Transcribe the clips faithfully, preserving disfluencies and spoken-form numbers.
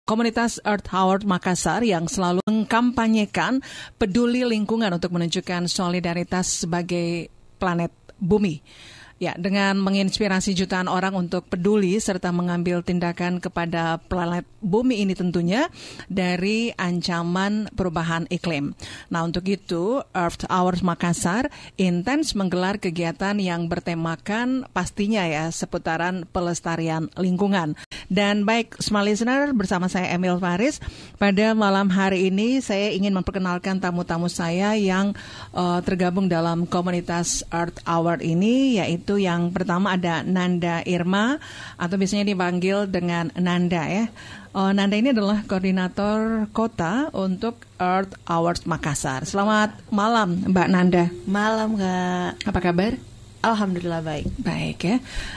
Komunitas Earth Hour Makassar yang selalu mengkampanyekan peduli lingkungan untuk menunjukkan solidaritas sebagai planet bumi. Ya, dengan menginspirasi jutaan orang untuk peduli serta mengambil tindakan kepada planet bumi ini tentunya dari ancaman perubahan iklim. Nah, untuk itu Earth Hour Makassar intens menggelar kegiatan yang bertemakan pastinya ya seputaran pelestarian lingkungan. Dan baik, smart listener, bersama saya Emil Faris. Pada malam hari ini saya ingin memperkenalkan tamu-tamu saya yang uh, tergabung dalam komunitas Earth Hour ini, yaitu yang pertama ada Nanda Irma, atau biasanya dipanggil dengan Nanda ya. Uh, Nanda ini adalah koordinator kota untuk Earth Hour Makassar. Selamat malam Mbak Nanda. Malam Kak. Apa kabar? Alhamdulillah baik. Baik ya.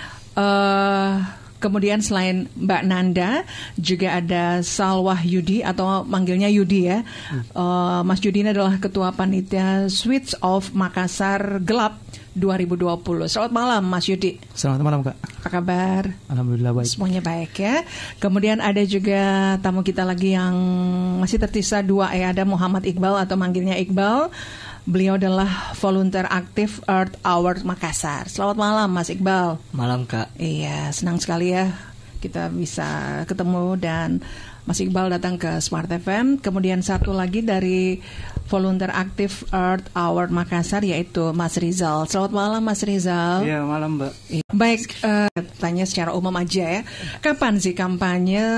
Uh, Kemudian selain Mbak Nanda, juga ada Salwah Yudi atau manggilnya Yudi ya. Hmm. Uh, Mas Yudi ini adalah Ketua Panitia Switch Off Makassar Gelap dua ribu dua puluh. Selamat malam Mas Yudi. Selamat malam Kak. Apa kabar? Alhamdulillah baik. Semuanya baik ya. Kemudian ada juga tamu kita lagi yang masih tertisa dua ya. Ada Muhammad Iqbal atau manggilnya Iqbal. Beliau adalah volunteer aktif Earth Hour Makassar. Selamat malam Mas Iqbal. Malam Kak. Iya, senang sekali ya kita bisa ketemu dan Mas Iqbal datang ke Smart F M. Kemudian satu lagi dari volunteer aktif Earth Hour Makassar yaitu Mas Rizal. Selamat malam Mas Rizal. Iya, malam Mbak. Baik, uh, tanya secara umum aja ya. Kapan sih kampanye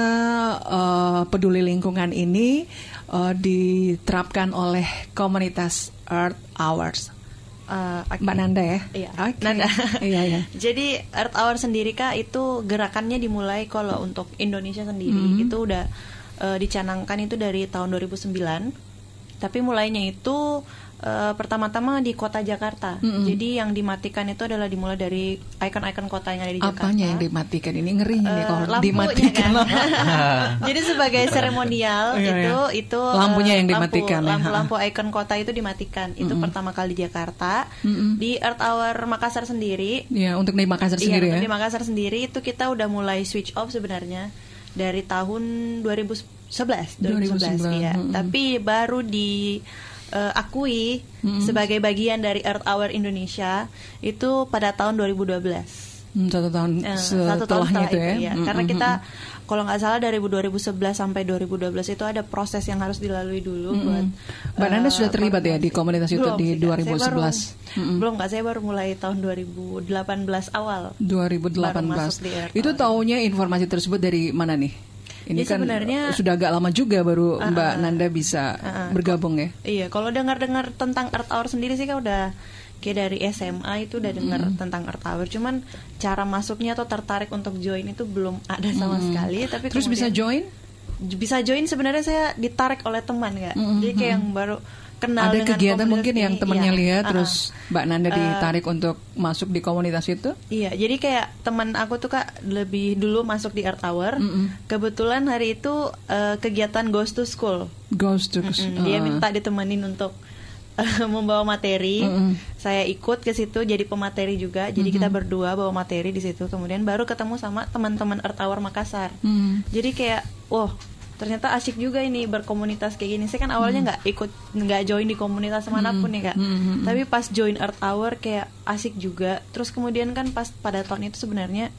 uh, peduli lingkungan ini uh, diterapkan oleh komunitas Earth Hours? Uh, okay. Mbak Nanda ya? Iya. Okay. Nanda. Iya, iya. Jadi Earth Hour sendiri Kak itu gerakannya dimulai kalau untuk Indonesia sendiri mm-hmm. itu udah uh, dicanangkan itu dari tahun dua ribu sembilan. Tapi mulainya itu uh, pertama-tama di kota Jakarta. Mm-hmm. Jadi yang dimatikan itu adalah dimulai dari ikon-ikon kota yang ada di Jakarta. Apanya yang dimatikan? Ini ngeri nih uh, kalau dimatikan. Kan? Jadi sebagai seremonial itu itu lampunya yang dimatikan. Lampu-lampu ikon kota itu dimatikan. Itu mm-hmm. pertama kali di Jakarta. Mm-hmm. Di Earth Hour Makassar sendiri. Ya, untuk di Makassar sendiri iya, ya. Di Makassar sendiri itu kita udah mulai switch off sebenarnya dari tahun dua ribu sebelas ya. Mm-hmm. Tapi baru di uh, akui mm-hmm. sebagai bagian dari Earth Hour Indonesia itu pada tahun dua ribu dua belas. Hmm, satu tahun uh, setelahnya satu tahun setelah itu ya. Itu, ya. Mm-hmm. Karena kita kalau nggak salah dari dua ribu sebelas sampai dua ribu dua belas itu ada proses yang harus dilalui dulu mm-hmm. buat Mbak Nanda uh, sudah terlibat ya di komunitas itu belum, di dua ribu sebelas. Baru, mm-hmm. Belum nggak, saya baru mulai tahun dua ribu delapan belas awal. dua ribu delapan belas. Itu taunya informasi tersebut dari mana nih? Ini ya, kan sebenarnya sudah agak lama juga baru uh-uh. Mbak Nanda bisa uh-uh. bergabung ya. Iya, kalau dengar-dengar tentang Earth Hour sendiri sih kan udah kayak dari S M A itu udah dengar mm. tentang Earth Hour. Cuman cara masuknya atau tertarik untuk join itu belum ada sama mm. sekali. Tapi terus bisa join? Bisa join sebenarnya saya ditarik oleh teman nggak. Mm-hmm. Jadi kayak yang baru kenal ada dengan kegiatan mungkin ini. yang temannya iya. lihat uh-huh. terus Mbak Nanda ditarik uh, untuk masuk di komunitas itu? Iya, jadi kayak teman aku tuh Kak lebih dulu masuk di Earth Hour. Mm-hmm. Kebetulan hari itu uh, kegiatan Goes to School. Goes to School. Mm-hmm. Dia minta ditemenin untuk uh, membawa materi. Mm-hmm. Saya ikut ke situ jadi pemateri juga. Jadi mm-hmm. kita berdua bawa materi di situ. Kemudian baru ketemu sama teman-teman Earth Hour Makassar. Mm-hmm. Jadi kayak, wow, ternyata asyik juga ini berkomunitas kayak gini. Saya kan awalnya nggak hmm. ikut, nggak join di komunitas manapun hmm. ya Kak. Hmm. Tapi pas join Earth Hour kayak asyik juga. Terus kemudian kan pas pada tahun itu sebenarnya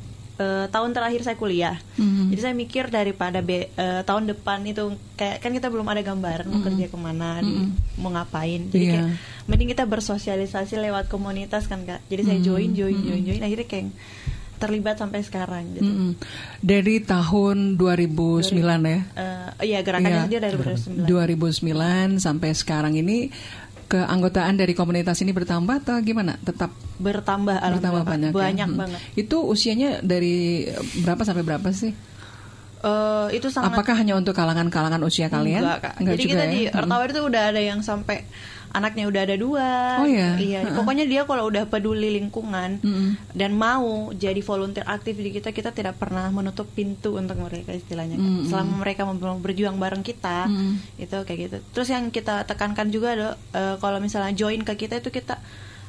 uh, tahun terakhir saya kuliah. Hmm. Jadi saya mikir daripada be, uh, tahun depan itu kayak kan kita belum ada gambaran mau hmm. kerja kemana, hmm. di, mau ngapain. Jadi yeah. kayak mending kita bersosialisasi lewat komunitas kan Kak. Jadi saya join, join, join, join. Akhirnya kayak terlibat sampai sekarang gitu. Mm-hmm. Dari tahun dua ribu sembilan ya? Uh, iya, gerakannya dia dari dua ribu sembilan. dua ribu sembilan sampai sekarang ini keanggotaan dari komunitas ini bertambah atau gimana? Tetap bertambah, bertambah banyak, banyak ya? banget. Itu usianya dari berapa sampai berapa sih? Uh, itu sangat. Apakah hanya untuk kalangan-kalangan usia kalian? Enggak, Kak. Enggak. Jadi juga kita ya? Di Earth Hour itu udah ada yang sampai anaknya udah ada dua. Oh iya. Iya. Uh-uh. Pokoknya dia kalau udah peduli lingkungan uh-uh. dan mau jadi volunteer aktif di kita, kita tidak pernah menutup pintu untuk mereka istilahnya. Uh-uh. Selama mereka mau berjuang bareng kita, uh-uh. itu kayak gitu. Terus yang kita tekankan juga adalah uh, kalau misalnya join ke kita itu kita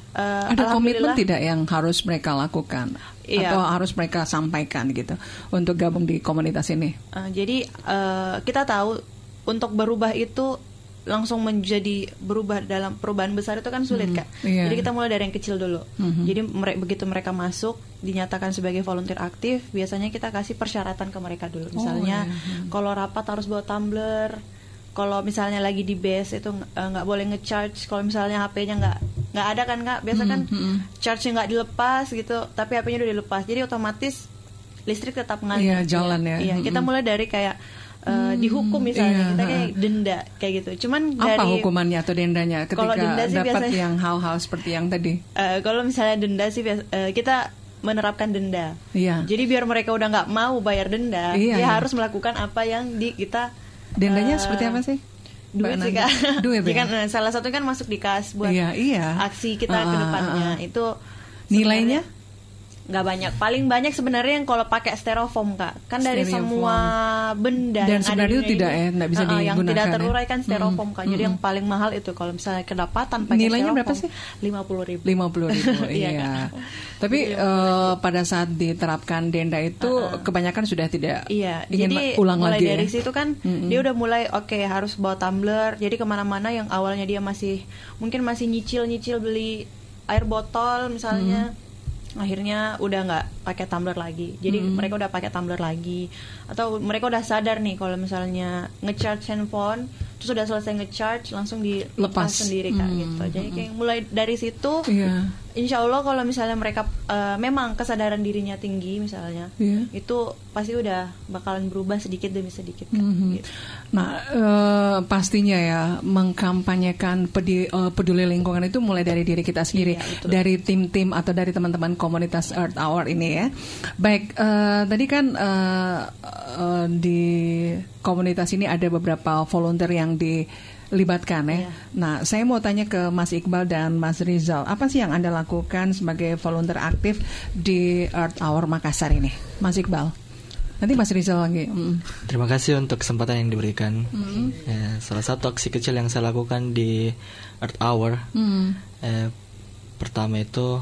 uh, Ada komitmen alhamdulillah- tidak yang harus mereka lakukan Iya. atau harus mereka sampaikan gitu untuk gabung di komunitas ini? Uh, jadi uh, kita tahu untuk berubah itu langsung menjadi berubah dalam perubahan besar itu kan sulit, Hmm, Kak. iya. Jadi kita mulai dari yang kecil dulu. Mhm. Jadi mere- begitu mereka masuk dinyatakan sebagai volunteer aktif, biasanya kita kasih persyaratan ke mereka dulu. Misalnya iya. Hmm. kalau rapat harus bawa tumbler. Kalau misalnya lagi di base itu eh, nggak boleh ngecharge. Kalau misalnya H P-nya nggak nggak ada kan, Kak. Biasa kan Hmm, hmm. charge-nya nggak dilepas gitu, tapi H P-nya udah dilepas. Jadi otomatis listrik tetap ngalir. Iya, jalan ya. Iya, kita Mm-mm. mulai dari kayak uh, dihukum misalnya, iya, kita ha. kayak denda kayak gitu. Cuman Apa dari hukumannya atau dendanya Kalau ketika denda sih dapat biasanya- yang hal-hal seperti yang tadi? uh, kalau misalnya denda sih biasa- uh, kita menerapkan denda. Iya. Jadi biar mereka udah nggak mau bayar denda, Iya, dia iya. harus melakukan apa yang di kita. Dendanya uh, seperti apa sih? Duit Mbak sih, Nanda? Kak. Duit Jadi ya? kan, uh, salah satu kan masuk di kas buat Iya, iya. aksi kita Ah, ke ah, depannya. ah, ah. Itu Nilainya? sebenarnya nggak banyak, paling banyak sebenarnya yang kalau pakai styrofoam, Kak, kan dari Styrofoam. semua benda Dan yang sebenarnya ada di itu dunia tidak ini, ya, nggak bisa uh-uh, yang digunakan tidak ya? terurai kan styrofoam, Kak. Jadi Mm-mm. yang paling mahal itu kalau misalnya kedapatan pakai Nilainya styrofoam berapa sih? lima puluh ribu. lima puluh ribu, Iya, iya. Kak. Tapi eh, pada saat diterapkan denda itu kebanyakan sudah tidak Iya, ingin jadi ma- ulang mulai lagi dari ya? situ kan Mm-mm. dia udah mulai oke harus bawa tumbler. Jadi kemana-mana yang awalnya dia masih mungkin masih nyicil-nyicil beli air botol misalnya, akhirnya udah nggak pakai tumbler lagi. Jadi mereka udah pakai tumbler lagi. Atau mereka udah sadar nih kalau misalnya ngecharge handphone, terus udah selesai ngecharge langsung dilepas Lepas. sendiri, Kak, Hmm, gitu. Jadi kayak mulai dari situ. Iya. Insya Allah kalau misalnya mereka eh, memang kesadaran dirinya tinggi misalnya, Iya. itu pasti udah bakalan berubah sedikit demi sedikit, Kak. Mhm. Gitu. Nah, eh, pastinya ya mengkampanyekan pedi- eh, peduli lingkungan itu mulai dari diri kita sendiri, Iya, betul. dari tim-tim atau dari teman-teman komunitas Earth Hour ini ya. Baik, eh, tadi kan eh, eh, di komunitas ini ada beberapa volunteer yang dilibatkan ya. Iya. Nah, saya mau tanya ke Mas Iqbal dan Mas Rizal, apa sih yang Anda lakukan sebagai volunteer aktif di Earth Hour Makassar ini, Mas Iqbal? Nanti Mas Rizal lagi. Mm. Terima kasih untuk kesempatan yang diberikan. Mm. Ya, salah satu aksi kecil yang saya lakukan di Earth Hour, Mm. eh, pertama itu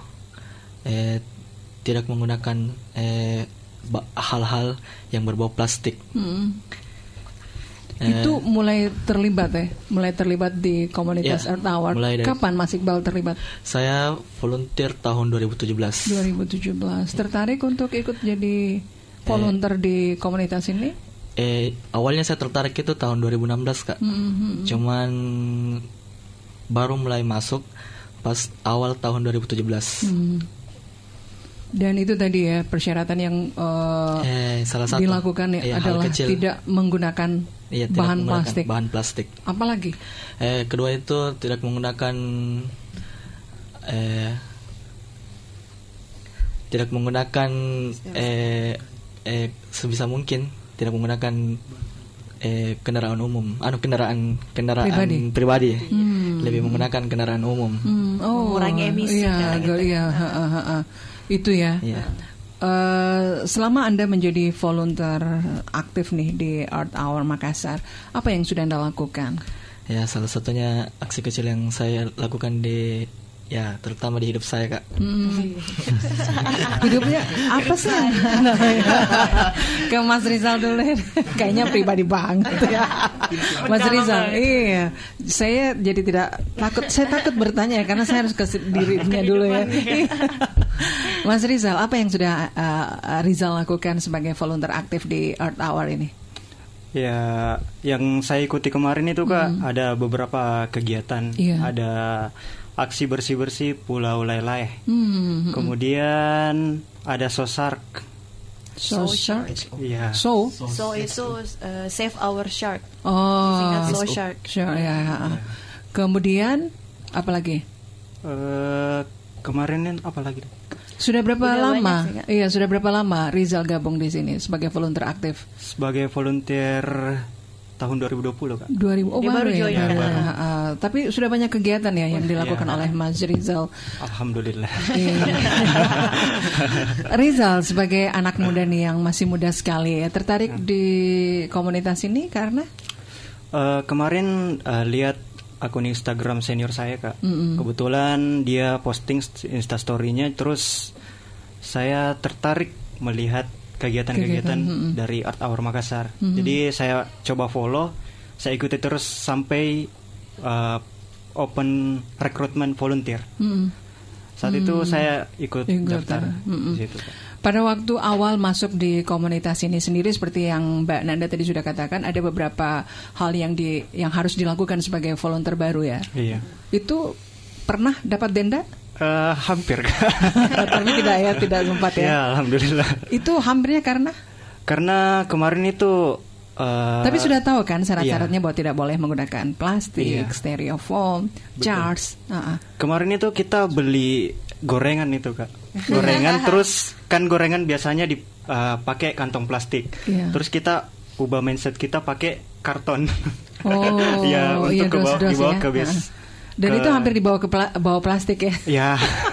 eh, tidak menggunakan eh, ba- hal-hal yang berbau plastik. Mm. Eh, Itu mulai terlibat ya, mulai terlibat di komunitas Ya, Earth Hour. mulai dari- Kapan Mas Iqbal terlibat? Saya volunteer tahun dua ribu tujuh belas. dua ribu tujuh belas. Tertarik untuk ikut jadi volunteer di komunitas ini? Eh, awalnya saya tertarik itu tahun dua ribu enam belas, Kak. Mhm. Cuman baru mulai masuk pas awal tahun dua ribu tujuh belas. Hmm. Dan itu tadi ya persyaratan yang eh, Eh, salah satu dilakukan ya eh, hal adalah kecil. tidak menggunakan Iya, tidak bahan menggunakan plastik. bahan plastik. Apalagi? Eh, kedua itu tidak menggunakan eh, tidak menggunakan eh, eh, sebisa mungkin tidak menggunakan eh, kendaraan umum, anu kendaraan kendaraan Pribadi. pribadi. Hmm. Lebih menggunakan kendaraan umum. Hmm, oh, Mengurangi emisi, Iya, kayak gitu. iya, ha, ha, ha, ha. Itu ya. Iya. Eh, selama Anda menjadi volunteer aktif nih di Earth Hour Makassar, apa yang sudah Anda lakukan? Ya, salah satunya aksi kecil yang saya lakukan di ya terutama di hidup saya, Kak. Hmm. Hidupnya apa sih? Ke Mas Rizal dulu ya. Kayaknya pribadi banget ya. Mas Rizal, iya. Saya jadi tidak takut. Saya takut bertanya ya, karena saya harus ke dirinya dulu ya. Mas Rizal, apa yang sudah uh, Rizal lakukan sebagai volunteer aktif di Earth Hour ini? Ya, yang saya ikuti kemarin itu, Kak, ada beberapa kegiatan. Iya. Ada aksi bersih-bersih Pulau Lailai. Hmm. Kemudian ada Sosark. So shark. Iya. So. So itu uh, save our shark. Oh. Singkat So Shark. Sure, ya. Kemudian apa lagi? Eh, kemarin apa lagi? Sudah berapa Udah lama? banyak sih, Kak. Iya, sudah berapa lama Rizal gabung di sini sebagai volunteer aktif? Sebagai volunteer tahun dua ribu dua puluh, Kak. dua ribu. Oh, Dia baru, baru ya. join, baru. kan? Ah, ah. Tapi sudah banyak kegiatan ya yang dilakukan Iya. oleh Mas Rizal. Alhamdulillah. Iya. Rizal sebagai anak muda nih yang masih muda sekali ya, tertarik di komunitas ini karena Eh, kemarin eh, lihat akun Instagram senior saya Kak. Mm-mm. Kebetulan dia posting Instastory-nya, terus saya tertarik melihat kegiatan-kegiatan Kegiatan, dari Earth Hour Makassar. Mm-hmm. Jadi saya coba follow, saya ikuti terus sampai uh, open recruitment volunteer. Mm-mm. Saat itu saya ikut, Ikut, daftar mm-mm. di situ, Pak. Pada waktu awal masuk di komunitas ini sendiri, seperti yang Mbak Nanda tadi sudah katakan, ada beberapa hal yang di yang harus dilakukan sebagai volunteer baru ya. Iya. Itu pernah dapat denda? Uh, hampir Kak. Tapi tidak ya, tidak sempat ya. Ya, alhamdulillah. Itu hampirnya karena? Karena kemarin itu uh, Tapi sudah tahu kan syarat-syaratnya bahwa tidak boleh menggunakan plastik, Iya. styrofoam, jars. Uh-uh. Kemarin itu kita beli gorengan itu Kak. Gorengan terus kan gorengan biasanya dipakai kantong plastik. Iya. Terus kita ubah mindset kita pakai karton. Oh, ya, untuk iya, ke bawah, dos-dos dibawa ya. ke base. Uh-uh. Dan ke- itu hampir dibawa ke pla- bawa plastik ya. Ya.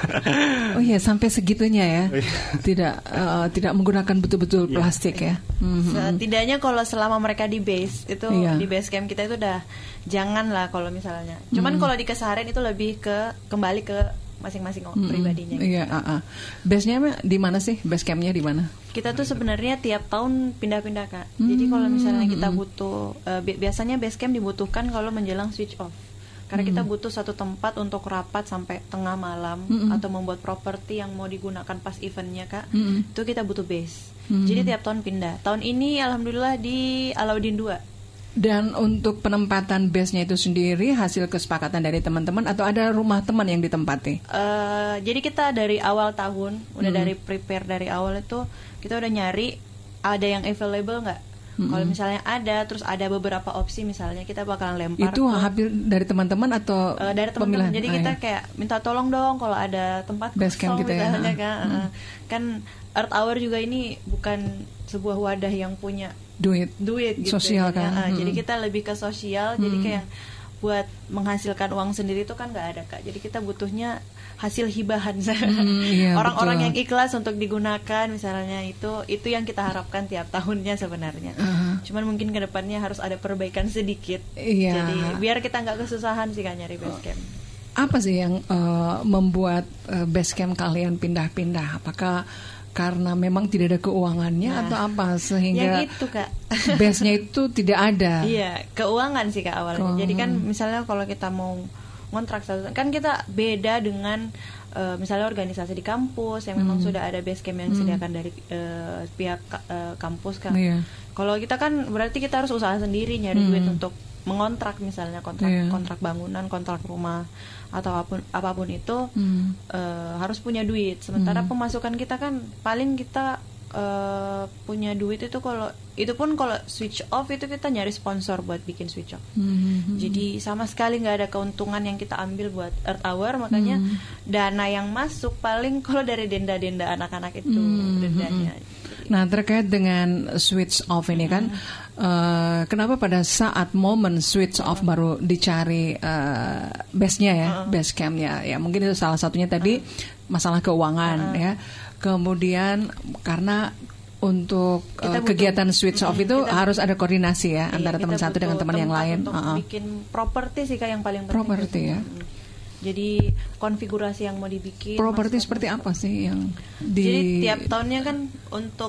Oh iya, sampai segitunya ya. Tidak uh, tidak menggunakan betul-betul plastik ya. Mhm. Setidaknya kalau selama mereka di base itu Iya. di base camp kita itu udah jangan lah kalau misalnya. Cuman kalau di keseharian itu lebih ke kembali ke masing-masing Mhm. pribadinya. Iya, uh-uh. Base-nya di mana sih? Base camp-nya di mana? Kita tuh sebenarnya tiap tahun pindah-pindah Kak. Jadi kalau misalnya kita butuh uh, bi- biasanya base camp dibutuhkan kalau menjelang switch off. Karena kita butuh satu tempat untuk rapat sampai tengah malam Mm-mm. atau membuat properti yang mau digunakan pas eventnya Kak. Mm-mm. Itu kita butuh base. Mm. Jadi tiap tahun pindah. Tahun ini alhamdulillah di Alauddin dua. Dan untuk penempatan base-nya itu sendiri hasil kesepakatan dari teman-teman atau ada rumah teman yang ditempati? Eh, jadi kita dari awal tahun udah Hmm. dari prepare dari awal itu kita udah nyari ada yang available nggak. Kalau misalnya ada, terus ada beberapa opsi misalnya kita bakalan lempar. Itu ke- hampir dari teman-teman atau Eh, dari teman-teman. pemilihan? Jadi Ah, kita ya. kayak minta tolong dong kalau ada tempat Base camp kosong gitu ya, misalnya, ha. kan. Eh, kan Earth Hour juga ini bukan sebuah wadah yang punya duit duit gitu sosial ya. kan. Ah, Hmm. Jadi kita lebih ke sosial. Jadi kayak buat menghasilkan uang sendiri itu kan nggak ada Kak. Jadi kita butuhnya hasil hibahan. iya, Orang-orang betul. yang ikhlas untuk digunakan misalnya itu itu yang kita harapkan tiap tahunnya sebenarnya. Aha. Cuman mungkin kedepannya harus ada perbaikan sedikit. Iya. Jadi biar kita nggak kesusahan sih Kak nyari base camp. Apa sih yang eh, membuat eh, base camp kalian pindah-pindah? Apakah karena memang tidak ada keuangannya Nah, atau apa sehingga Yang itu Kak. base-nya itu tidak ada? Iya, keuangan sih Kak awalnya. Keuangan. Jadi kan misalnya kalau kita mau ngontrak satu kan kita beda dengan eh, misalnya organisasi di kampus yang memang sudah ada base camp yang disediakan dari eh, pihak ka- eh, kampus Kak. Iya. Kalau kita kan berarti kita harus usaha sendiri nyari Hmm. duit untuk mengontrak misalnya kontrak Iya. kontrak bangunan, kontrak rumah atau apapun apapun itu Hmm. eh, harus punya duit. Sementara pemasukan kita kan paling kita eh, punya duit itu kalau itu pun kalau switch off itu kita nyari sponsor buat bikin switch off. Hmm. Jadi sama sekali nggak ada keuntungan yang kita ambil buat Earth Hour, makanya Hmm. dana yang masuk paling kalau dari denda-denda anak-anak itu Hmm. dendanya. Nah, terkait dengan switch off ini kan, eh, kenapa pada saat momen switch off baru dicari eh, base-nya ya, base camp-nya ya, mungkin itu salah satunya tadi masalah keuangan ya. Kemudian karena untuk eh, Kita butuh- kegiatan switch off itu kita- harus ada koordinasi ya Iya, antara kita teman satu dengan butuh teman yang tempat lain. Untuk Uh-uh. bikin properti sih Kak yang paling penting. Properti ya. Mm. Jadi konfigurasi yang mau dibikin. Properti master- seperti apa sih yang di Jadi tiap tahunnya kan untuk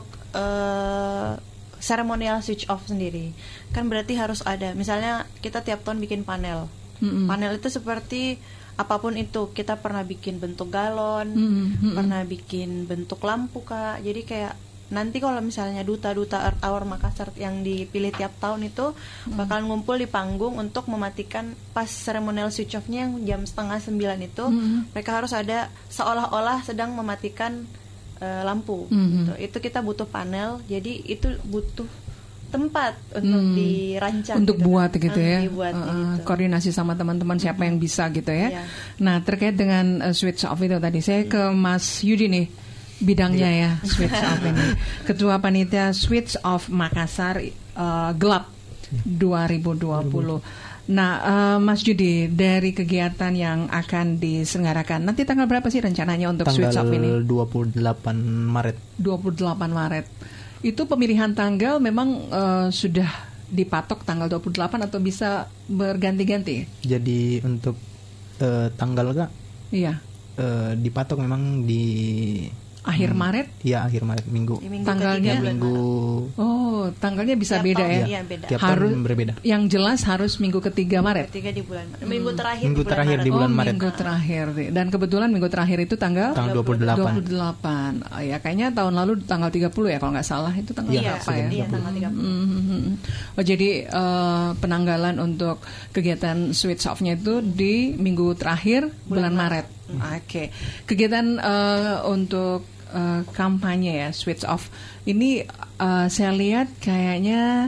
eh, seremonial switch off sendiri kan berarti harus ada. Misalnya kita tiap tahun bikin panel. Mm-mm. Panel itu seperti apapun itu. Kita pernah bikin bentuk galon, Mm-mm. pernah bikin bentuk lampu Kak. Jadi kayak nanti kalau misalnya duta-duta Earth Hour Makassar yang dipilih tiap tahun itu bakal ngumpul di panggung untuk mematikan pas seremonial switch off-nya yang jam setengah sembilan itu mereka harus ada seolah-olah sedang mematikan eh, lampu Mhm. gitu. Itu kita butuh panel, jadi itu butuh tempat untuk Hmm. dirancang untuk gitu. buat gitu Eh, ya. dibuat Uh, gitu. koordinasi sama teman-teman siapa yang bisa gitu ya. Iya. Nah, terkait dengan uh, switch off itu tadi saya ke Mas Yudi nih bidangnya ya switch off ini. Ketua Panitia Switch Off Makassar uh, Gelap dua ribu dua puluh. Nah, uh, Mas Yudi, dari kegiatan yang akan diselenggarakan nanti tanggal berapa sih rencananya untuk switch off ini? Tanggal dua puluh delapan Maret. dua puluh delapan Maret. Itu pemilihan tanggal memang uh, sudah dipatok tanggal dua puluh delapan atau bisa berganti-ganti? Jadi untuk uh, tanggal Kak? Iya. Uh, dipatok memang di akhir hmm, Maret? Iya, akhir Maret minggu. minggu tanggalnya minggu. Oh, tanggalnya bisa Tiap beda tahun, ya? Iya, beda. Tiap harus tahun berbeda. Yang jelas harus minggu ketiga Maret. Ketiga di bulan Maret. Minggu terakhir Minggu di bulan terakhir Maret. di bulan oh, Maret. minggu terakhir. Dan kebetulan minggu terakhir itu tanggal Tanggal dua puluh delapan. dua puluh delapan. Oh, ya kayaknya tahun lalu tanggal tiga puluh ya kalau nggak salah. Itu tanggal Iya, apa ya? iya, tanggal tiga puluh. Mm-hmm. Oh, jadi uh, penanggalan untuk kegiatan Switch Off-nya itu di minggu terakhir bulan, bulan Maret. Maret. Mm. Oke. Okay. Kegiatan uh, untuk Uh, kampanye ya Switch Off ini uh, saya lihat kayaknya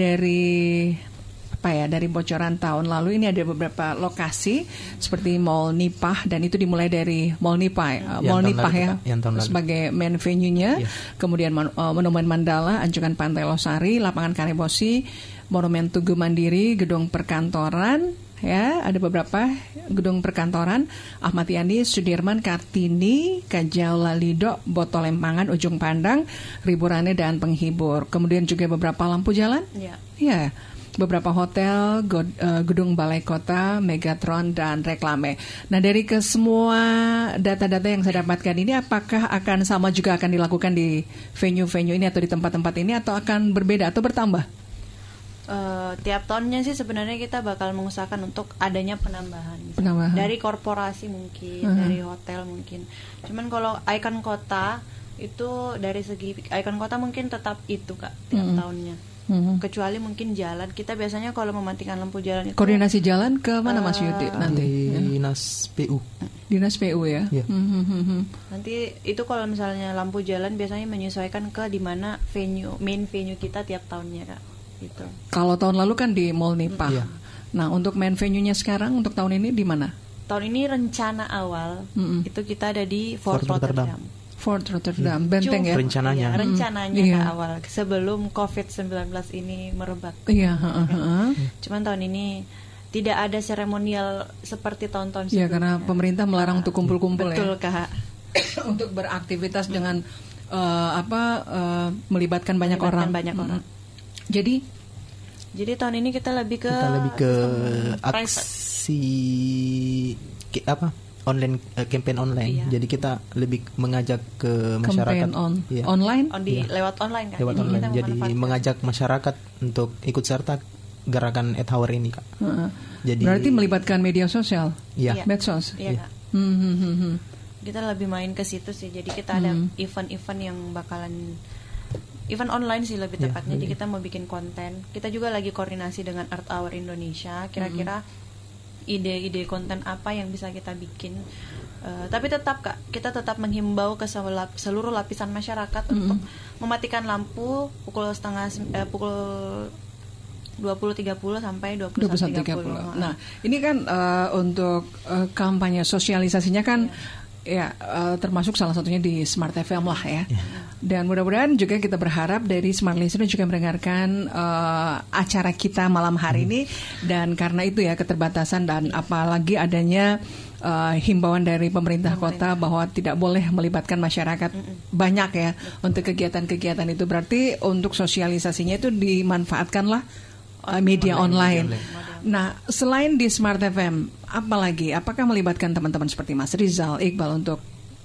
dari apa ya dari bocoran tahun lalu ini ada beberapa lokasi seperti Mall Nipah dan itu dimulai dari Mall Nipah uh, Mall Nipah ya sebagai main venue-nya, yeah. Kemudian uh, Monumen Mandala, Anjungan Pantai Losari, Lapangan Karibosi, Monumen Tugu Mandiri, Gedung Perkantoran. Ya, ada beberapa gedung perkantoran, Ahmad Yani, Sudirman, Kartini, Kajau, Lalido, Botolempangan, Ujung Pandang, Riburane dan penghibur. Kemudian juga beberapa lampu jalan. Ya. Ya. Beberapa hotel, god, uh, gedung balai kota, Megatron dan reklame. Nah, dari ke semua data-data yang saya dapatkan ini, apakah akan sama juga akan dilakukan di venue-venue ini atau di tempat-tempat ini atau akan berbeda atau bertambah? Uh, tiap tahunnya sih sebenarnya kita bakal mengusahakan untuk adanya penambahan, penambahan. Dari korporasi mungkin, uh-huh. dari hotel mungkin. Cuman kalau ikon kota itu dari segi ikon kota mungkin tetap itu Kak tiap uh-huh. tahunnya. Uh-huh. Kecuali mungkin jalan, kita biasanya kalau mematikan lampu jalan itu koordinasi jalan ke mana uh, Mas Yudi nanti? Dinas P U. Dinas P U ya. Yeah. Uh-huh. Nanti itu kalau misalnya lampu jalan biasanya menyesuaikan ke di mana venue main venue kita tiap tahunnya Kak. Gitu. Kalau tahun lalu kan di Mall Nipah. Iya. Nah, untuk main venue-nya sekarang untuk tahun ini di mana? Tahun ini rencana awal mm-hmm. itu kita ada di Fort, Fort Rotterdam. Fort Rotterdam, iya. Benteng ya. Rencananya. Ya, rencananya mm. ke iya. awal sebelum covid sembilan belas ini merebak. Iya, uh, uh, uh. Cuman tahun ini tidak ada seremonial seperti tahun-tahun sebelumnya. Iya, karena pemerintah melarang uh, untuk kumpul-kumpul betul, ya. Betul, Kak. Untuk beraktivitas mm. dengan uh, apa uh, melibatkan banyak melibatkan orang. banyak mm. orang. Jadi Jadi tahun ini kita lebih ke kita lebih ke aksi ke, apa online uh, campaign online. Iya. Jadi kita lebih mengajak ke masyarakat on, ya. online, on di iya. lewat online kan. Lewat Jadi, online. Jadi mengajak masyarakat untuk ikut serta gerakan Earth Hour ini Kak. Uh-huh. Jadi berarti melibatkan media sosial, ya. medsos. Iya. Ya. Hmm, hmm, hmm, hmm. Kita lebih main ke situ sih. Jadi kita ada hmm. event-event yang bakalan event online sih lebih tepatnya. Yeah, jadi kita mau bikin konten. Kita juga lagi koordinasi dengan Earth Hour Indonesia. Kira-kira mm-hmm. ide-ide konten apa yang bisa kita bikin. Uh, tapi tetap Kak, kita tetap menghimbau ke seluruh lapisan masyarakat mm-hmm. untuk mematikan lampu pukul setengah eh, pukul dua puluh tiga puluh sampai dua puluh satu tiga puluh. Nah, ini kan uh, untuk uh, kampanye sosialisasinya kan yeah. Ya, uh, termasuk salah satunya di Smart F M lah ya. Yeah. Dan mudah-mudahan juga kita berharap dari Smart Listener juga mendengarkan uh, acara kita malam hari mm. ini. Dan karena itu ya keterbatasan dan apalagi adanya uh, himbauan dari pemerintah, pemerintah kota bahwa tidak boleh melibatkan masyarakat mm-mm. banyak ya mm. untuk kegiatan-kegiatan itu. Berarti untuk sosialisasinya itu dimanfaatkanlah uh, media online. online. Nah, selain di Smart F M, apa lagi? Apakah melibatkan teman-teman seperti Mas Rizal, Iqbal untuk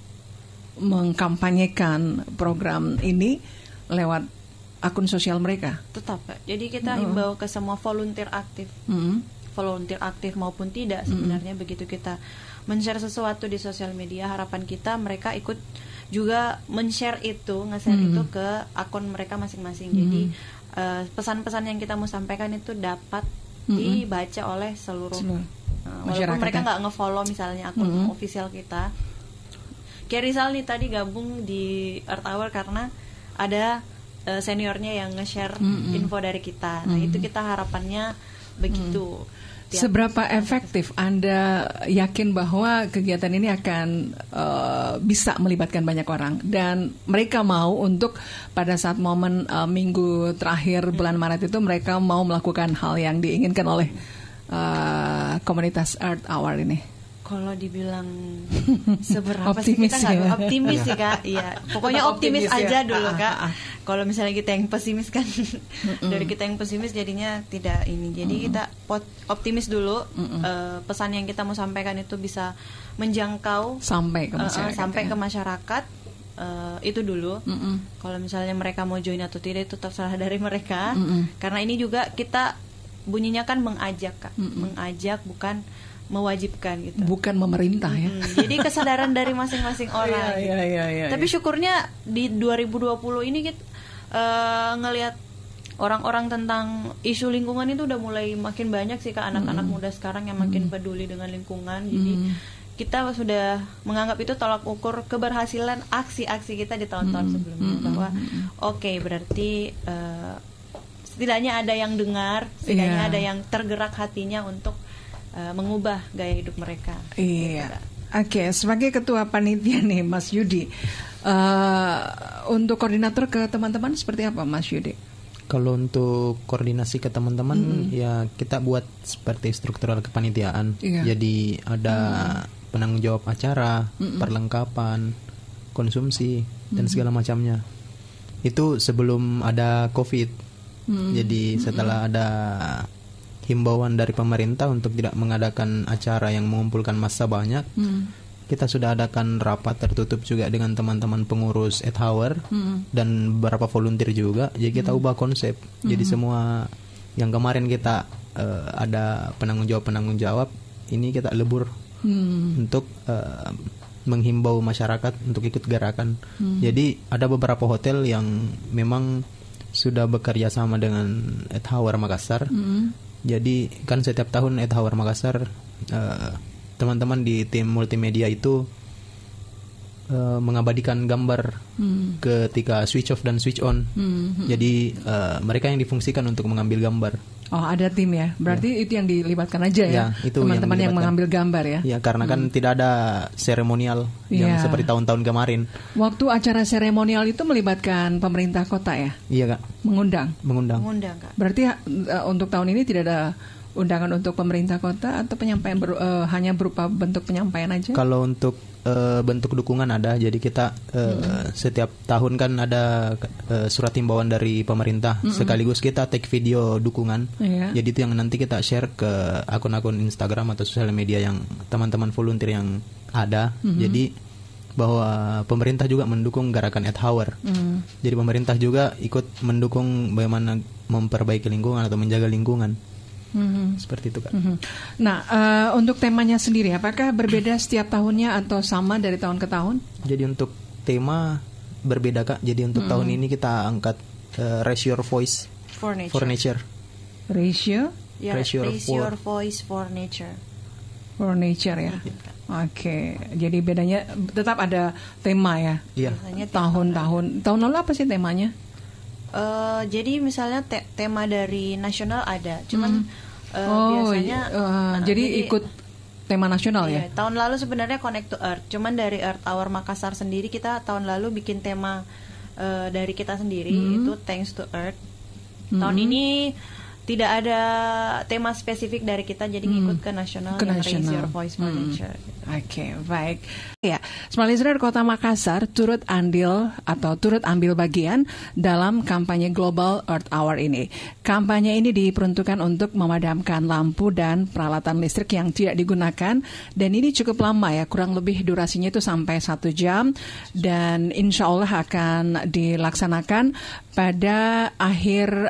mengkampanyekan program ini lewat akun sosial mereka? Tetap, Pak. Jadi kita himbau ke semua volunteer aktif, mm-hmm. volunteer aktif maupun tidak sebenarnya mm-hmm. begitu kita men-share sesuatu di sosial media, harapan kita mereka ikut juga men-share itu, nge-share mm-hmm. itu ke akun mereka masing-masing. Mm-hmm. Jadi uh, pesan-pesan yang kita mau sampaikan itu dapat mm-hmm. dibaca oleh seluruh uh, walaupun mereka nggak nge-follow misalnya akun mm-hmm. official kita. Kayak Rizal nih tadi gabung di Earth Hour karena ada uh, seniornya yang nge-share mm-hmm. info dari kita. Nah mm-hmm. itu kita harapannya begitu. Mm-hmm. Seberapa efektif Anda yakin bahwa kegiatan ini akan uh, bisa melibatkan banyak orang dan mereka mau untuk pada saat momen uh, minggu terakhir bulan Maret itu mereka mau melakukan hal yang diinginkan oleh uh, komunitas Earth Hour ini? Kalau dibilang seberapa Optimis sih kita nggak ya. optimis sih Kak. Iya, pokoknya Tetap optimis, optimis ya. aja dulu Ah, Kak. ah, ah. Kalau misalnya kita yang pesimis kan, dari kita yang pesimis jadinya tidak ini. Jadi kita pot- optimis dulu. Eh, pesan yang kita mau sampaikan itu bisa menjangkau Sampai ke eh, eh, masyarakat. sampai ya. ke masyarakat. Eh, itu dulu. Mm-mm. Kalau misalnya mereka mau join atau tidak itu terserah dari mereka. Mm-mm. Karena ini juga kita bunyinya kan mengajak Kak, mengajak bukan mewajibkan gitu. Bukan memerintah ya. Mm, jadi kesadaran dari masing-masing orang. Iya, iya, iya, iya, Tapi iya. syukurnya di dua ribu dua puluh ini kita eh, ngelihat orang-orang tentang isu lingkungan itu udah mulai makin banyak sih Kak, anak-anak muda sekarang yang makin peduli dengan lingkungan. Jadi kita sudah menganggap itu tolak ukur keberhasilan aksi-aksi kita di tahun-tahun sebelumnya, bahwa oke berarti eh, setidaknya ada yang dengar, setidaknya Iya. ada yang tergerak hatinya untuk eh, mengubah gaya hidup mereka. Iya. Gitu, Kak. Oke, sebagai ketua panitia nih, Mas Yudi, eh, untuk koordinator ke teman-teman seperti apa, Mas Yudi? Kalau untuk koordinasi ke teman-teman, ya kita buat seperti struktural kepanitiaan. Iya. Jadi ada penanggung jawab acara, perlengkapan, konsumsi dan segala macamnya. Itu sebelum ada COVID. Jadi setelah ada himbauan dari pemerintah untuk tidak mengadakan acara yang mengumpulkan massa banyak, kita sudah adakan rapat tertutup juga dengan teman-teman pengurus Earth Hour dan beberapa volunteer juga. Jadi kita ubah konsep. Jadi semua yang kemarin kita eh, ada penanggung jawab penanggung jawab, ini kita lebur untuk eh, menghimbau masyarakat untuk ikut gerakan. Jadi ada beberapa hotel yang memang sudah bekerja sama dengan Earth Hour Makassar. Jadi kan setiap tahun Earth Hour Makassar eh, teman-teman di tim multimedia itu uh, mengabadikan gambar ketika switch off dan switch on. Jadi uh, mereka yang difungsikan untuk mengambil gambar. Oh, ada tim ya. Berarti itu yang dilibatkan aja ya. Ya, itu teman-teman yang, yang dilibatkan. mengambil gambar ya. Ya karena kan tidak ada seremonial yang Iya. seperti tahun-tahun kemarin. Waktu acara seremonial itu melibatkan pemerintah kota ya, Iya Kak, mengundang. mengundang. Mengundang Kak. Berarti uh, untuk tahun ini tidak ada undangan untuk pemerintah kota atau penyampaian ber- uh, hanya berupa bentuk penyampaian aja? Kalau untuk uh, bentuk dukungan ada, jadi kita uh, setiap tahun kan ada uh, surat himbauan dari pemerintah, sekaligus kita take video dukungan. Iya. Jadi itu yang nanti kita share ke akun-akun Instagram atau sosial media yang teman-teman volunteer yang ada. Jadi bahwa pemerintah juga mendukung gerakan Earth Hour. Jadi pemerintah juga ikut mendukung bagaimana memperbaiki lingkungan atau menjaga lingkungan. Mhm. Seperti itu Kak. Mhm. Nah, eh, untuk temanya sendiri, apakah berbeda setiap tahunnya atau sama dari tahun ke tahun? Jadi untuk tema berbeda Kak. Jadi untuk tahun ini kita angkat uh, Raise Your Voice For nature. for Nature. Ratio Ya, Raise your raise for- your voice for nature. for nature ya. Oke, jadi bedanya tetap ada tema ya. Iya. Biasanya tiap Tahun-tahun, tahun lalu apa sih temanya? Eh, jadi misalnya te- tema dari nasional ada, cuman eh, oh, biasanya iya, eh, nah, jadi ikut tema nasional iya, ya. tahun lalu sebenarnya Connect to Earth, cuman dari Earth Hour Makassar sendiri kita tahun lalu bikin tema eh, dari kita sendiri itu Thanks to Earth. Tahun ini tidak ada tema spesifik dari kita, jadi ngikut ke nasional Ke yang Raise nasional. Your Voice for Hmm. Nature. Oke, baik. Ya, Smart Listener Kota Makassar turut andil atau turut ambil bagian dalam kampanye Global Earth Hour ini. Kampanye ini diperuntukkan untuk memadamkan lampu dan peralatan listrik yang tidak digunakan, dan ini cukup lama ya, kurang lebih durasinya itu sampai satu jam, dan insya Allah akan dilaksanakan pada akhir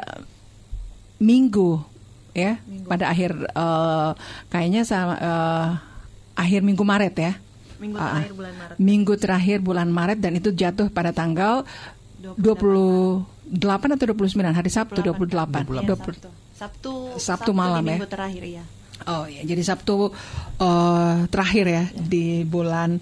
minggu ya, pada akhir eh, kayaknya sama eh, akhir minggu Maret ya. Minggu Ah, terakhir bulan Maret. Minggu terakhir bulan Maret, dan itu jatuh pada tanggal dua puluh delapan atau dua puluh sembilan, hari Sabtu dua puluh delapan. Iya, dua puluh. Sabtu. Sabtu, Sabtu malam di ya. minggu terakhir ya. Oh ya, jadi Sabtu eh, terakhir ya di bulan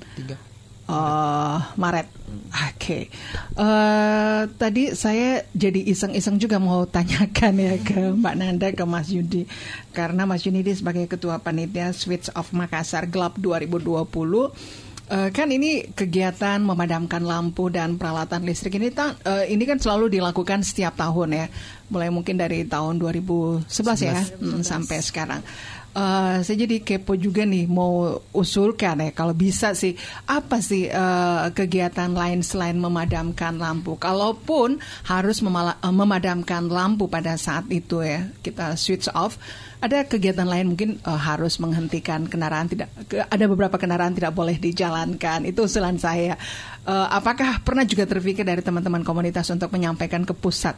eh, Maret. Oke. Eh, tadi saya jadi iseng-iseng juga mau tanyakan ya ke Mbak Nanda, ke Mas Yudi, karena Mas Yudi sebagai Ketua Panitia Switch Off Makassar Gelap dua ribu dua puluh. Eh, kan ini kegiatan memadamkan lampu dan peralatan listrik ini, ta- eh, ini kan selalu dilakukan setiap tahun ya. mulai mungkin dari tahun dua ribu sebelas ya hmm, sampai sekarang. Uh, saya jadi kepo juga nih, mau usulkan ya kalau bisa sih apa sih uh, kegiatan lain selain memadamkan lampu. Kalaupun harus memala- uh, memadamkan lampu pada saat itu ya kita switch off, ada kegiatan lain mungkin uh, harus menghentikan kendaraan, tidak ke, ada beberapa kendaraan tidak boleh dijalankan. Itu usulan saya. Uh, apakah pernah juga terpikir dari teman-teman komunitas untuk menyampaikan ke pusat?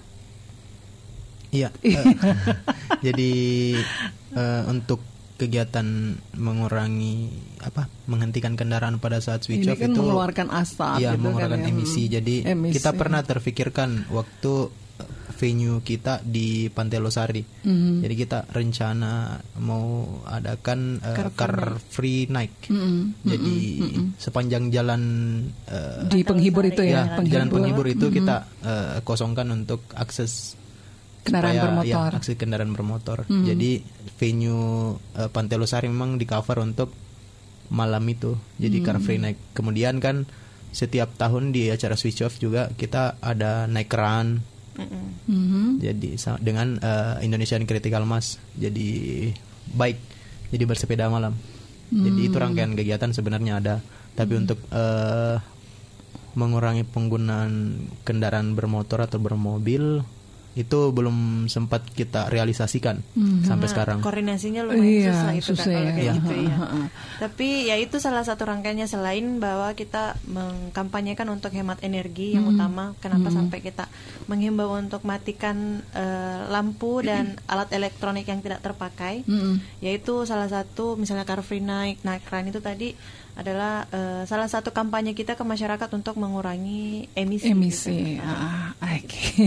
Iya. uh, jadi uh, untuk kegiatan mengurangi apa menghentikan kendaraan pada saat switch ini off kan itu mengeluarkan asap, ya gitu mengeluarkan kan, emisi. ya. Jadi emisi. kita pernah terfikirkan waktu venue kita di Pantai Losari. Mm-hmm. Jadi kita rencana mau adakan uh, car, car free night. Mm-hmm. Jadi mm-hmm. sepanjang jalan uh, di penghibur itu ya, ya jalan penghibur itu mm-hmm. kita uh, kosongkan untuk akses kendaraan supaya, bermotor. Ya, akses kendaraan bermotor. Mm-hmm. Jadi venue uh, Pantai Losari memang di cover untuk malam itu. Jadi mm-hmm. car free night. Kemudian kan setiap tahun di acara switch off juga kita ada night run. Mm-hmm. Jadi dengan uh, Indonesian Critical Mass, jadi bike, jadi bersepeda malam. Mm. Jadi itu rangkaian kegiatan sebenarnya ada, tapi mm. untuk uh, mengurangi penggunaan kendaraan bermotor atau bermobil itu belum sempat kita realisasikan mm-hmm. sampai sekarang. Koordinasinya lumayan iya, susah itu susah kan ya. kalau kayak Ya. gitu ya. Tapi ya itu salah satu rangkaiannya, selain bahwa kita mengkampanyekan untuk hemat energi yang mm-hmm. utama. Kenapa mm-hmm. sampai kita menghimbau untuk matikan uh, lampu dan alat elektronik yang tidak terpakai, mm-hmm. yaitu salah satu misalnya car free night, night run itu tadi adalah uh, salah satu kampanye kita ke masyarakat untuk mengurangi emisi. Emisi, gitu. ah, okay.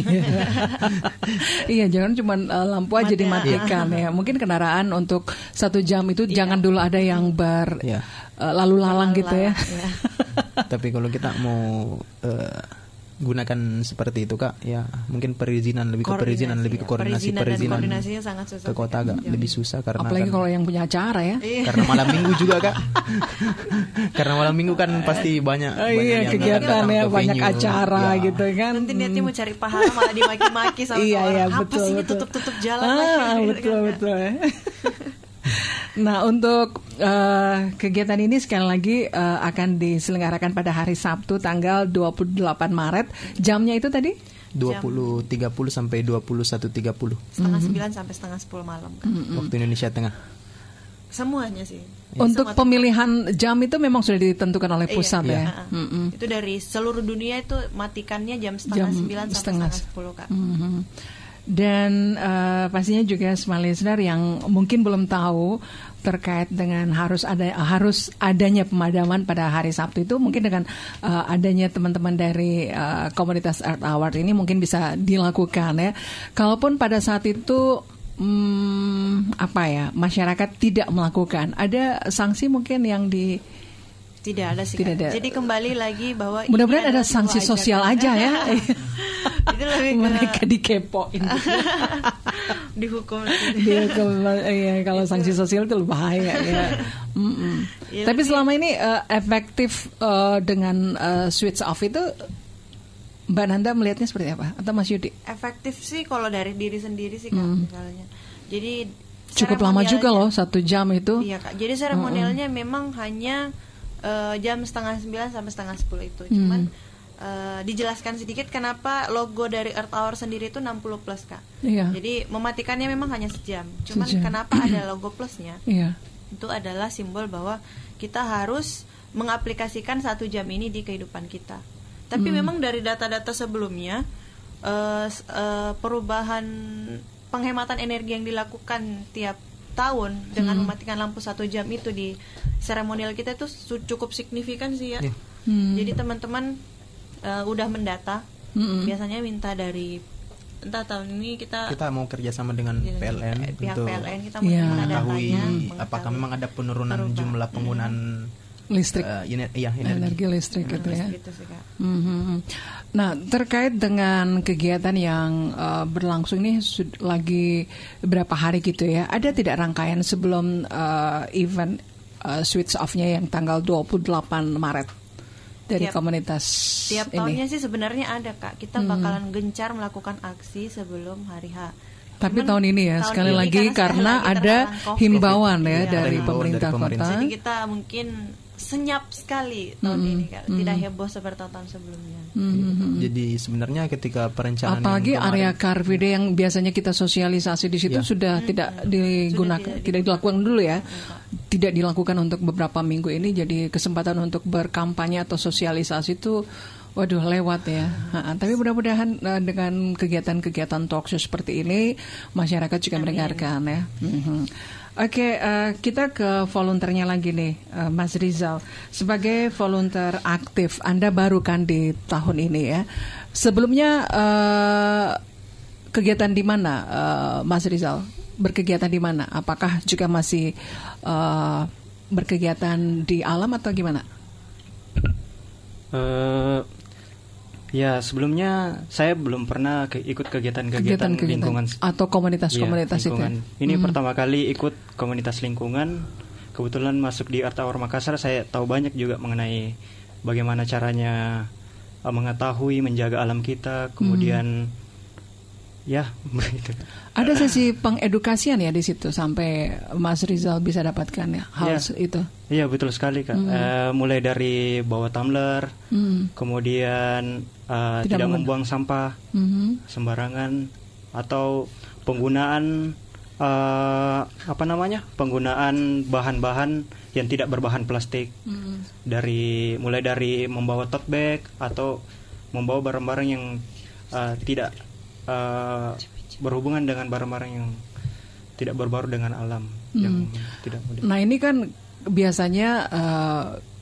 Iya, jangan cuma uh, lampu aja Mati, dimatikan ya. Mungkin kendaraan untuk satu jam itu iya. jangan dulu ada yang ber ya. uh, lalu lalang Lalu gitu ya. ya. Tapi kalau kita mau uh, gunakan seperti itu Kak, ya mungkin perizinan lebih ke perizinan lebih ke koordinasi perizinan, perizinan dan koordinasinya sangat susah ke kota agak lebih susah karena apalagi kan, kalau yang punya acara ya. karena malam minggu juga Kak. Karena malam minggu kan pasti banyak, Oh, banyak iya, yang kegiatan datang ya, ke banyak venue. acara Ya. gitu kan. Nanti niatnya mau cari pahala malah dimaki-maki sama Iya, orang. iya, Apa betul, sih ini betul. tutup-tutup jalan Ah, lagi? betul betul. Nah, untuk uh, kegiatan ini sekali lagi uh, akan diselenggarakan pada hari Sabtu tanggal dua puluh delapan Maret. Jamnya itu tadi? dua puluh tiga puluh sampai dua puluh satu tiga puluh. Setengah sembilan sampai setengah sepuluh malam kan. Waktu Indonesia Tengah. Semuanya sih. Untuk Semua pemilihan jam itu memang sudah ditentukan oleh pusat iya, ya. iya. Mm-mm. Itu dari seluruh dunia itu matikannya jam setengah Jam sembilan sampai setengah setengah sepuluh Kak. Mhm. Dan uh, pastinya juga smart listener yang mungkin belum tahu terkait dengan harus ada harus adanya pemadaman pada hari Sabtu itu, mungkin dengan uh, adanya teman-teman dari uh, komunitas Earth Hour ini mungkin bisa dilakukan ya. Kalaupun pada saat itu hmm, apa ya masyarakat tidak melakukan, ada sanksi mungkin yang di Tidak ada sih. Tidak Kak. ada. Jadi kembali lagi bahwa mudah-mudahan ini ada adalah sanksi sebuah sosial ajakan. aja ya. Itu lebih ke Mereka dikepoin. dihukum. Dia kalau ya, kalau sanksi sosial itu bahaya ya. Mm-mm. Ya, Tapi lebih- selama ini uh, efektif uh, dengan uh, switch off itu, Mbak Nanda melihatnya seperti apa? Atau Mas Yudi? Efektif sih kalau dari diri sendiri sih Kak, Hmm. misalnya. Jadi Cukup lama juga seremonialnya- loh, satu jam itu. Iya Kak. Jadi seremonialnya memang hanya uh, jam setengah sembilan sampai setengah sepuluh itu. Hmm. Cuman uh, dijelaskan sedikit kenapa logo dari Earth Hour sendiri itu enam puluh plus Kak. Iya. Jadi mematikannya memang hanya sejam. Cuman Sejam. kenapa ada logo plusnya? Iya. Itu adalah simbol bahwa kita harus mengaplikasikan satu jam ini di kehidupan kita. Tapi Hmm. memang dari data-data sebelumnya uh, uh, perubahan penghematan energi yang dilakukan tiap tahun dengan Hmm. mematikan lampu satu jam itu di seremonial kita itu su- cukup signifikan sih ya. Iya. Hmm. Jadi teman-teman uh, udah mendata, Mm-mm. biasanya minta dari entah tahun ini kita Kita mau kerjasama dengan P L N eh, pihak untuk P L N kita mau Iya. mengetahui datanya, apakah mengetahui memang ada penurunan perubahan. jumlah penggunaan Listrik, eh, ener- iya, energi. energi listrik gitu ya. gitu sih Kak. Mhm. Nah, terkait dengan kegiatan yang uh, berlangsung ini sud- lagi berapa hari gitu ya, ada tidak rangkaian sebelum uh, event uh, switch off-nya yang tanggal dua puluh delapan Maret? dari tiap, komunitas tiap ini? tahunnya sih sebenarnya ada Kak. Kita Hmm. bakalan gencar melakukan aksi sebelum hari H. Tapi Cuman tahun ini ya, tahun sekali ini lagi karena, karena sekali lagi ada terhalang COVID. himbauan ya Iya. dari Himbauan pemerintah dari pemerintah. kota. Jadi kita mungkin senyap sekali tahun Mm-mm. ini Kak. Tidak heboh seperti tahun sebelumnya. Mhm. Jadi sebenarnya ketika perencanaan Apalagi yang kemarin- area Car Free Day yang biasanya kita sosialisasi di situ Ya. sudah tidak digunakan, Sudah tidak tidak dilakukan dulu ya, tidak dilakukan untuk beberapa minggu ini. Jadi kesempatan untuk berkampanye atau sosialisasi itu, waduh lewat ya. Ha, tapi mudah-mudahan uh, dengan kegiatan-kegiatan talk show seperti ini masyarakat juga mendengarkan ya. Mhm. Oke, uh, kita ke volunteernya lagi nih, uh, Mas Rizal. Sebagai volunteer aktif, Anda baru kan di tahun ini ya. Sebelumnya uh, kegiatan di mana, uh, Mas Rizal? Berkegiatan di mana? Apakah juga masih uh, berkegiatan di alam atau gimana? Eh, ya sebelumnya saya belum pernah ke- ikut kegiatan-kegiatan Kegiatan-kegiatan lingkungan atau komunitas-komunitas Iya, itu. lingkungan. ya? Ini Hmm. pertama kali ikut komunitas lingkungan. Kebetulan masuk di Earth Hour Makassar, saya tahu banyak juga mengenai bagaimana caranya uh, mengetahui menjaga alam kita. Kemudian ya begitu. Ada sesi pengedukasian ya di situ sampai Mas Rizal bisa dapatkan ya hal Iya. itu. Iya betul sekali Kak. Eh, mulai dari bawa tumbler, Hmm. kemudian uh, Tidak tidak, menggun- membuang sampah Mhm. sembarangan, atau penggunaan uh, apa namanya penggunaan bahan-bahan yang tidak berbahan plastik, Hmm. dari mulai dari membawa tote bag atau membawa barang-barang yang uh, tidak uh, berhubungan dengan barang-barang yang tidak berbaur dengan alam, yang tidak mudah. Nah ini kan biasanya uh,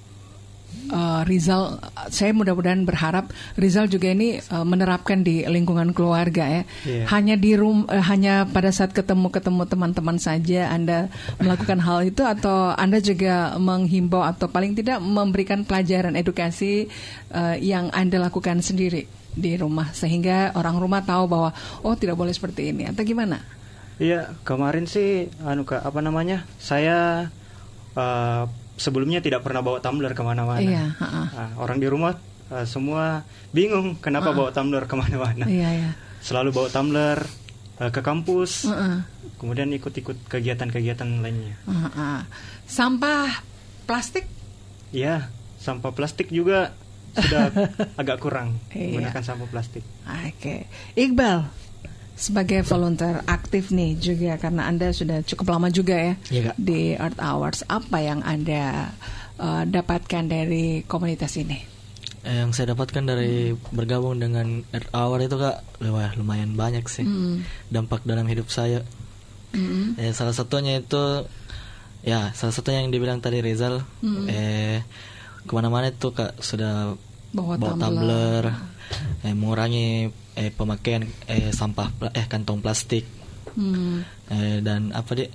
uh, Rizal, saya mudah-mudahan berharap Rizal juga ini uh, menerapkan di lingkungan keluarga ya. Iya. Hanya di rum, uh, hanya pada saat ketemu-ketemu teman-teman saja Anda melakukan hal itu, atau Anda juga menghimbau atau paling tidak memberikan pelajaran edukasi uh, yang Anda lakukan sendiri di rumah sehingga orang rumah tahu bahwa oh tidak boleh seperti ini atau gimana? Iya, kemarin sih anu Kak, apa namanya? Saya uh, sebelumnya tidak pernah bawa tumbler kemana-mana. Iya, ha-ha. Nah, orang di rumah uh, semua bingung kenapa Ha-ha. bawa tumbler kemana-mana. Iya ya. Selalu bawa tumbler uh, ke kampus, Uh-uh. kemudian ikut-ikut kegiatan-kegiatan lainnya. Uh-uh. Sampah plastik? Iya, sampah plastik juga sudah agak kurang Iya. menggunakan sampah plastik. Oke, Iqbal sebagai volunteer aktif nih juga karena Anda sudah cukup lama juga ya Iya, Kak. di Earth Hours. Apa yang Anda uh, dapatkan dari komunitas ini? Eh, yang saya dapatkan dari bergabung dengan Earth Hour itu Kak, wah, lumayan banyak sih Hmm. dampak dalam hidup saya. Mm-mm. Eh, salah satunya itu, ya salah satunya yang dibilang tadi Rizal, Hmm. eh kemana-mana itu Kak sudah Bawa bawa tumbler. tumbler, eh, mengurangi eh, pemakaian eh, sampah pla- eh kantong plastik, Hmm. eh, dan apa deh?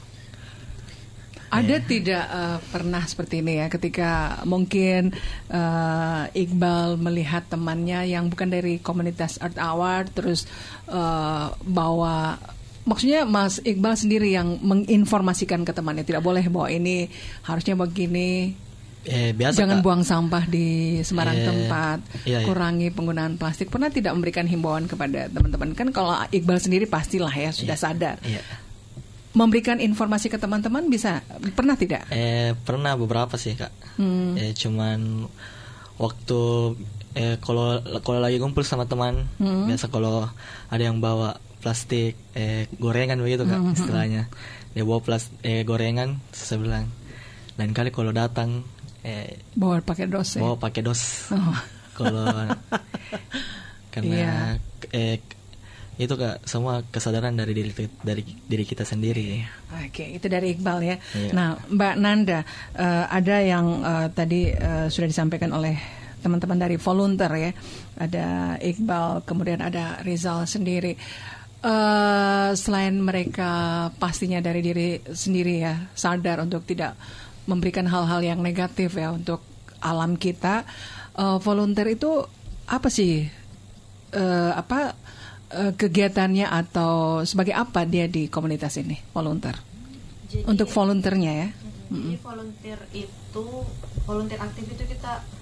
Ada tidak uh, pernah seperti ini ya ketika mungkin uh, Iqbal melihat temannya yang bukan dari komunitas Earth Hour terus uh, bawa, maksudnya Mas Iqbal sendiri yang menginformasikan ke temannya tidak boleh bawa ini, harusnya begini, Eh, biasa jangan Kak. buang sampah di sembarang Eh, tempat, iya, iya. kurangi penggunaan plastik. Pernah tidak memberikan himbauan kepada teman-teman? Kan kalau Iqbal sendiri pastilah ya sudah Iya. sadar. Iya. Memberikan informasi ke teman-teman bisa, pernah tidak? Eh pernah beberapa sih Kak. Hmm. Eh cuman waktu eh kalau kalau lagi kumpul sama teman, Hmm. biasa kalau ada yang bawa plastik eh gorengan begitu Kak, Hmm. istilahnya. Dia bawa plas eh gorengan, terus saya bilang, lain kali kalau datang eh Bawa pakai dos ya? bawa pakai dos. Oh. Kalau karena Iya. eh itu Kak, semua kesadaran dari diri dari diri kita sendiri. Oke, itu dari Iqbal ya. Iya. Nah, Mbak Nanda, eh, ada yang eh, tadi eh, sudah disampaikan oleh teman-teman dari volunteer ya. Ada Iqbal, kemudian ada Rizal sendiri. Eh, selain mereka pastinya dari diri sendiri ya, sadar untuk tidak memberikan hal-hal yang negatif ya untuk alam kita. Eh, volunteer itu apa sih? Eh, apa eh, kegiatannya atau sebagai apa dia di komunitas ini volunteer? Jadi- Untuk volunteernya ya. Jadi volunteer itu, volunteer aktif itu kita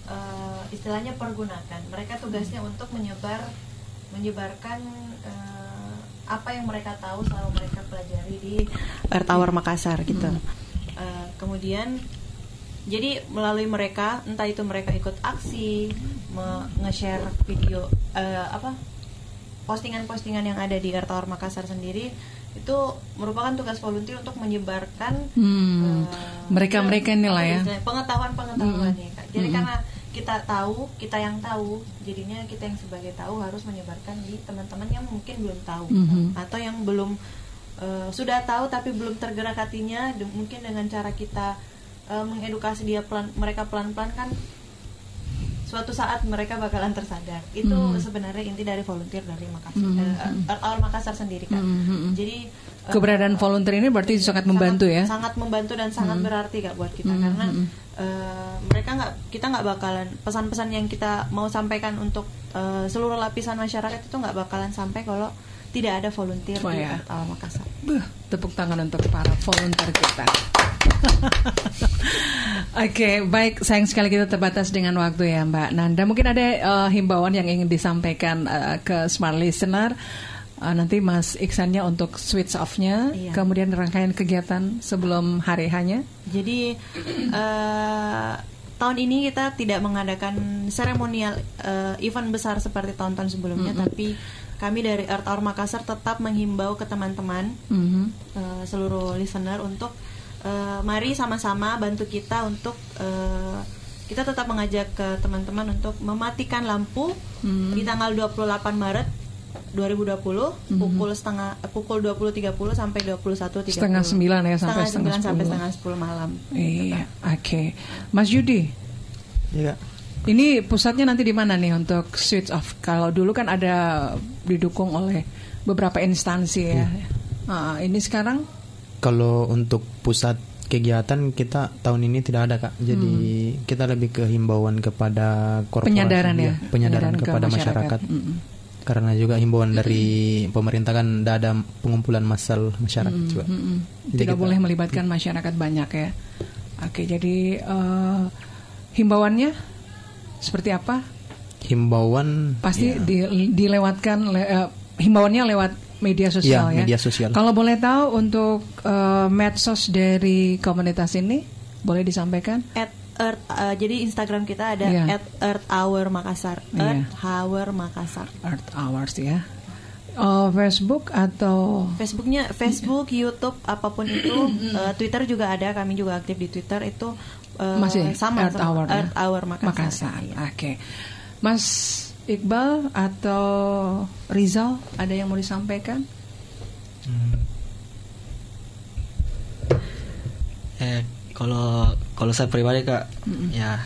uh, istilahnya pergunakan. Mereka tugasnya untuk menyebar menyebarkan uh, apa yang mereka tahu selama mereka pelajari di Earth Hour Makassar gitu. Hmm. Uh, kemudian jadi melalui mereka, entah itu mereka ikut aksi, me- nge-share video uh, apa postingan-postingan yang ada di Earth Hour Makassar sendiri, itu merupakan tugas volunteer untuk menyebarkan hmm. uh, mereka-mereka ini lah ya, pengetahuan-pengetahuan hmm. ya Kak. Jadi hmm. karena kita tahu, kita yang tahu, jadinya kita yang sebagai tahu harus menyebarkan di teman-teman yang mungkin belum tahu hmm. atau yang belum uh, sudah tahu tapi belum tergerak hatinya. De- mungkin dengan cara kita uh, mengedukasi dia pelan, mereka pelan-pelan kan suatu saat mereka bakalan tersadar. Itu hmm. sebenarnya inti dari volunteer dari Makassar, hmm. uh, Earth Hour Makassar sendiri kan. Hmm. Jadi uh, keberadaan volunteer ini berarti sangat membantu sangat, ya. Sangat membantu dan sangat hmm. berarti Kak buat kita hmm. karena uh, mereka nggak kita nggak bakalan pesan-pesan yang kita mau sampaikan untuk uh, seluruh lapisan masyarakat itu nggak bakalan sampai kalau tidak ada volunteer oh, di ya. Earth Hour Makassar. Buh, tepuk tangan untuk para volunteer kita. Oke, okay, baik. Sayang sekali kita terbatas dengan waktu ya Mbak Nanda. Mungkin ada uh, himbauan yang ingin disampaikan uh, ke smart listener. Uh, nanti Mas Iksannya untuk switch off-nya, iya. Kemudian rangkaian kegiatan sebelum hari hanya. Jadi uh, tahun ini kita tidak mengadakan seremonial uh, event besar seperti tahun-tahun sebelumnya, mm-hmm. tapi kami dari Earth Hour Makassar tetap menghimbau ke teman-teman, mm-hmm. uh, seluruh listener untuk Uh, mari sama-sama bantu kita untuk uh, kita tetap mengajak ke teman-teman untuk mematikan lampu hmm. di tanggal dua puluh delapan Maret dua ribu dua puluh hmm. pukul setengah pukul dua puluh tiga puluh sampai dua puluh satu tiga puluh. Setengah sembilan ya sampai setengah sembilan sampai setengah sepuluh malam. Iya, oke. Okay. Mas Yudi. Iya. Ini pusatnya nanti di mana nih untuk switch off? Kalau dulu kan ada didukung oleh beberapa instansi ya. Hmm. Nah, ini sekarang kalau untuk pusat kegiatan kita tahun ini tidak ada Kak. Jadi hmm. kita lebih ke himbauan kepada korporasi, penyadaran ya, ya penyadaran, penyadaran kepada ke masyarakat. masyarakat. Hmm. Karena juga himbauan dari pemerintah kan tidak ada pengumpulan massal masyarakat hmm. juga. Hmm. Tidak kita, boleh melibatkan masyarakat banyak ya. Oke, jadi uh, himbauannya seperti apa? Himbauan pasti ya. di, dilewatkan le, uh, himbauannya lewat media sosial ya. ya. Media sosial. Kalau boleh tahu untuk uh, medsos dari komunitas ini boleh disampaikan? At Earth, uh, jadi Instagram kita ada yeah. at Earth Hour Makassar. Yeah. Earth Hour Makassar. Earth Hours ya. Uh, Facebook atau Facebooknya Facebook, YouTube apapun itu. uh, Twitter juga ada. Kami juga aktif di Twitter itu. Uh, Masih sama Earth sama Hour, Earth ya? Hour Makassar. Makassar. Ya. Oke, okay. Mas Iqbal atau Rizal ada yang mau disampaikan? Hmm. Eh kalau kalau saya pribadi Kak, mm-mm. ya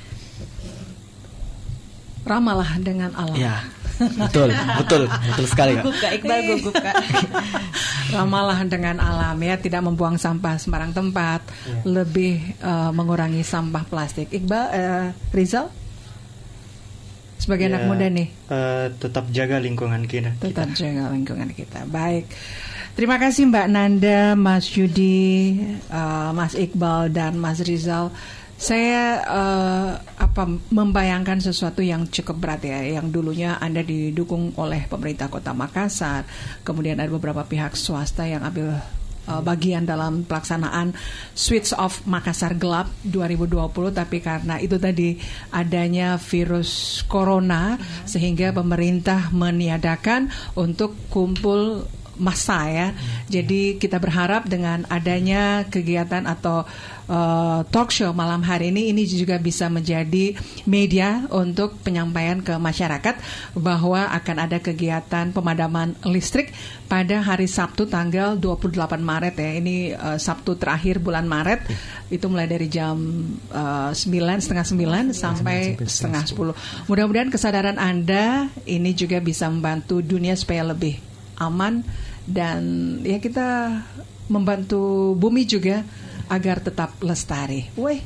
ramalah dengan alam. Ya, betul, betul, betul sekali Kak. Gugup Kak Iqbal, gugup Kak. Ramalah dengan alam ya, tidak membuang sampah sembarang tempat, yeah. lebih uh, mengurangi sampah plastik. Iqbal, uh, Rizal? Sebagai ya, anak muda nih, uh, tetap jaga lingkungan kita. Tetap kita. jaga lingkungan kita. Baik, terima kasih Mbak Nanda, Mas Yudi, uh, Mas Iqbal dan Mas Rizal. Saya uh, apa membayangkan sesuatu yang cukup berat ya, yang dulunya Anda didukung oleh pemerintah Kota Makassar, kemudian ada beberapa pihak swasta yang ambil Uh, bagian dalam pelaksanaan Switch Off Makassar Gelap dua ribu dua puluh, tapi karena itu tadi adanya virus corona, uh-huh. sehingga pemerintah meniadakan untuk kumpul massa ya. Jadi kita berharap dengan adanya kegiatan atau uh, talk show malam hari ini, ini juga bisa menjadi media untuk penyampaian ke masyarakat bahwa akan ada kegiatan pemadaman listrik pada hari Sabtu tanggal dua puluh delapan Maret ya. Ini uh, Sabtu terakhir bulan Maret. Itu mulai dari jam uh, sembilan, setengah sembilan sampai setengah sepuluh. Mudah-mudahan kesadaran Anda ini juga bisa membantu dunia supaya lebih aman, dan ya kita membantu bumi juga agar tetap lestari. Weh,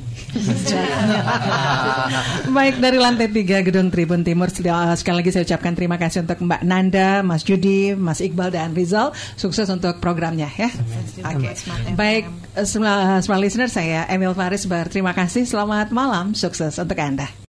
baik, dari lantai tiga Gedung Tribun Timur, sekali lagi saya ucapkan terima kasih untuk Mbak Nanda, Mas Yudi, Mas Iqbal dan Rizal. Sukses untuk programnya ya. Oke, okay. Baik, semua, semua listener, saya Emil Faris berterima kasih. Selamat malam, sukses untuk Anda.